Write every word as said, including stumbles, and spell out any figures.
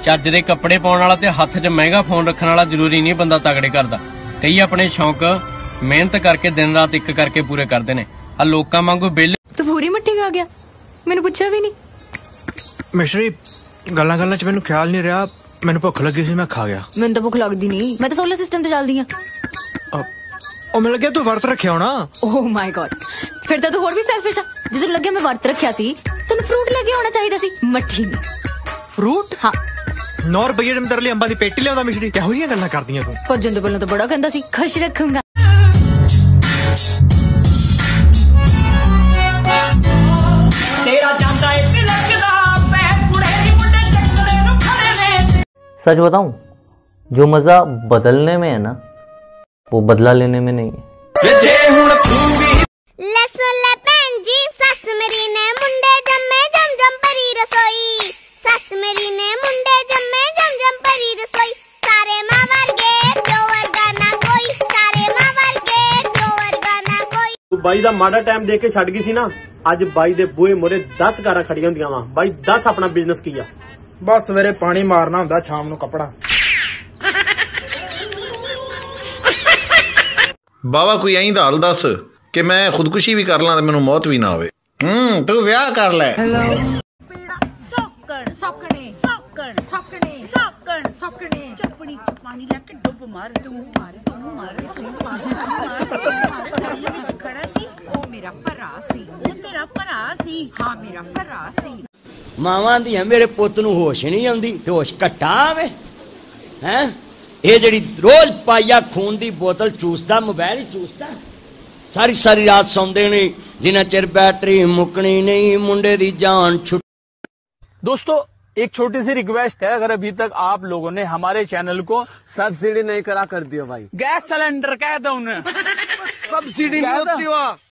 ਚੱਜ ਦੇ ਕੱਪੜੇ ਪਾਉਣ ਵਾਲਾ ਤੇ ਹੱਥ 'ਚ ਮਹਿੰਗਾ ਫੋਨ ਰੱਖਣ ਵਾਲਾ ਜ਼ਰੂਰੀ ਨਹੀਂ ਬੰਦਾ ਤਗੜੇ ਕਰਦਾ। ਕਈ ਆਪਣੇ ਸ਼ੌਂਕ ਮਿਹਨਤ ਕਰਕੇ ਦਿਨ ਰਾਤ ਇੱਕ ਕਰਕੇ ਪੂਰੇ ਕਰਦੇ ਨੇ। ਆ ਲੋਕਾਂ ਵਾਂਗੂ ਵਿਹਲੇ ਤੂੰ ਪੂਰੀ ਮੱਠੀ ਖਾ ਗਿਆ, ਮੈਨੂੰ ਪੁੱਛਿਆ ਵੀ ਨਹੀਂ। ਮਿਸ਼ਰੀ ਗੱਲਾਂ ਗੱਲਾਂ 'ਚ ਮੈਨੂੰ ਖਿਆਲ ਨਹੀਂ ਰਿਹਾ, ਮੈਨੂੰ ਭੁੱਖ ਲੱਗੀ ਸੀ ਮੈਂ ਖਾ ਗਿਆ। ਮੈਨੂੰ ਤਾਂ ਭੁੱਖ ਲੱਗਦੀ ਨਹੀਂ, ਮੈਂ ਤਾਂ ਸੋਲਰ ਸਿਸਟਮ ਤੇ ਚੱਲਦੀ ਆ। ਉਹ ਮੈਨੂੰ ਲੱਗਿਆ ਤੂੰ ਵਰਤ ਰੱਖਿਆ ਹੋਣਾ। ਓਹ ਮਾਈ ਗॉड, ਫਿਰ ਤਾਂ ਤੂੰ ਹੋਰ ਵੀ ਸੈਲਫਿਸ਼ ਆ। ਜਦੋਂ ਲੱਗਿਆ ਮੈਂ ਵਰਤ ਰੱਖਿਆ ਸੀ ਤੈਨੂੰ ਫਰੂਟ ਲੈ ਕੇ ਆਉਣਾ ਚਾਹੀਦਾ ਸੀ, ਮੱਠੀ ਨਹੀਂ। ਫਰੂਟ? ਹਾਂ। ਨੌ ਰੁਪਈਏ ਦੇ ਤੇਰੇ ਲਈ ਅੰਬਾਂ ਦੀ ਪੇਟੀ ਲਿਆਉਂਦਾ। ਮਿਸ਼ਰੀ ਕਿਹੋ ਜਿਹੀਆਂ ਗੱਲਾਂ ਕਰਦੀਆਂ ਤੂੰ? ਭੱਜਣ ਤੋਂ ਪਹਿਲਾਂ ਤਾਂ ਬੜਾ ਕਹਿੰਦਾ ਸੀ ਖੁਸ਼ ਰੱਖੂੰਗਾ। सच बताऊं, जो मजा बदलने में है ना वो बदला लेने में नहीं है। सस मेरी ने मुंडे जम्मे जम जम परी रसोई, सस मेरी ने मुंडे जम्मे जम जम परी रसोई। सारे मां वर्गे प्यो वर्गा ना कोई, सारे मां वर्गे प्यो वर्गा ना कोई। तू बाई दा माड़ा टाइम देख के छड़ गई सी ना, अज बाई दे बूहे मोरे दस कारां खड़ियां हुंदियां वा। बाई दस अपना बिजनेस किया, बस सवेरे पानी मारना हुंदा, शाम नूं कपड़ा। बाबा कोई ऐं दा हल दस कि मैं खुदकुशी भी कर ला ते मैनूं मौत भी ना आवे। हम्म तू ब्याह कर ले। सौकण सौकणे सौकण सौकणे सौकण सौकणे चपणी च पानी लेके डुब मार, तू मार तू मार तू मार। खड़ा सी ओ मेरा भरा सी, ओ तेरा भरा सी, हां मेरा भरा सी। मावां दी मेरे पुत नूं होश नहीं आउंदी ते होश घट्टा आवे हैं। ਇਹ ਜਿਹੜੀ ਰੋਜ਼ ਪਾਈਆ ਖੂਨ ਦੀ ਬੋਤਲ ਚੂਸਦਾ, ਮੋਬਾਈਲ ਹੀ ਚੂਸਦਾ, ਸਾਰੀ ਸਾਰੀ ਰਾਤ ਸੌਂਦੇ ਨੇ ਜਿੰਨਾ ਚਿਰ बैटरी मुकनी नहीं मुंडे दी जान छुट। दोस्तों एक छोटी सी रिक्वेस्ट है, अगर अभी तक आप लोगों ने हमारे चैनल को सब्सिडी नहीं करा कर दिया भाई, गैस सिलेंडर कह दो उन्हें सब्सिडी नहीं होती।